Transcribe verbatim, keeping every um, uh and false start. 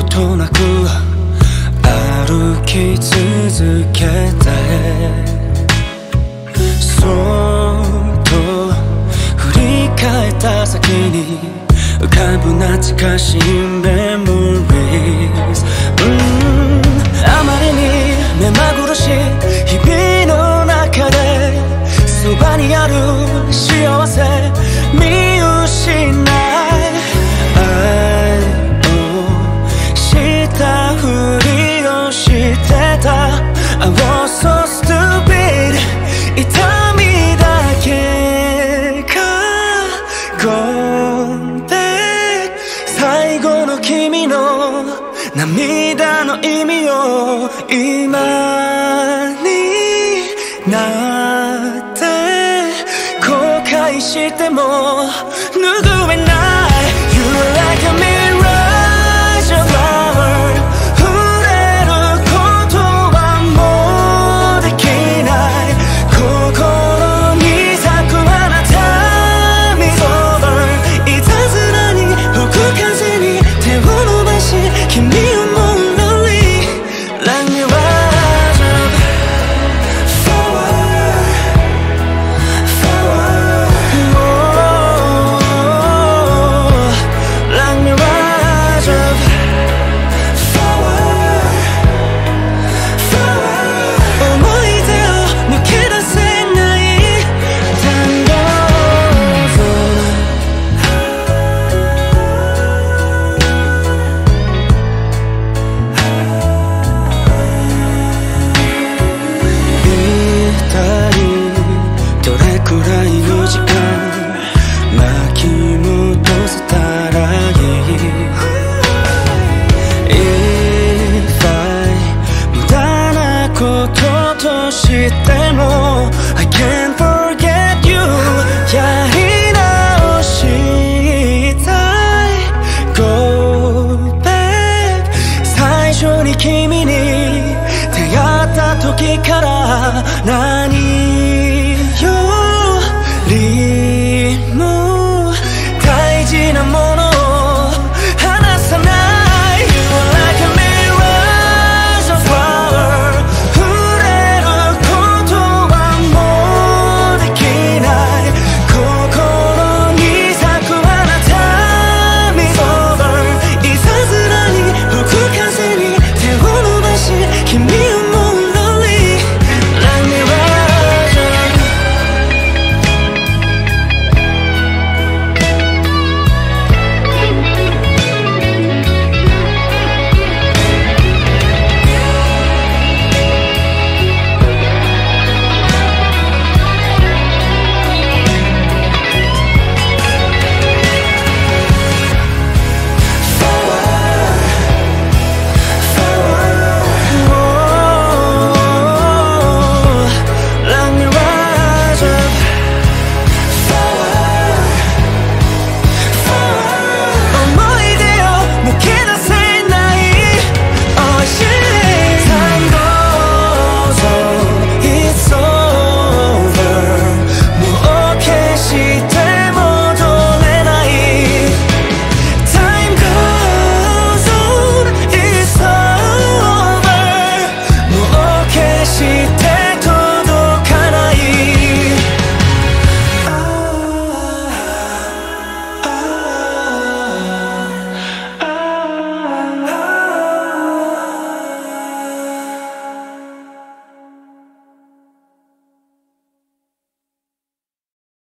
となく歩き続けてそっと振り返った先に浮かぶ懐かしいメモリーズ、うんあまりに目まぐるしい日々の中でそばにある幸せ見失い愛をしたふりをしてた I was so stupid 痛みだけがゴンで最後の君の涙の意味を今になって後悔しても拭えない You're like a mirage, a flower 触れることはもうできない心に咲くあなた Miss over いたずらに吹く風に手を伸ばし君をもう lonely Like mirage of flower flower oh, like mirage of flower flower 思い出を抜け出せない単語どれくらいの時間巻き戻せたらいい If I 無駄なこととしても I can't forget you やり直したい Go back 最初に君に出会った時から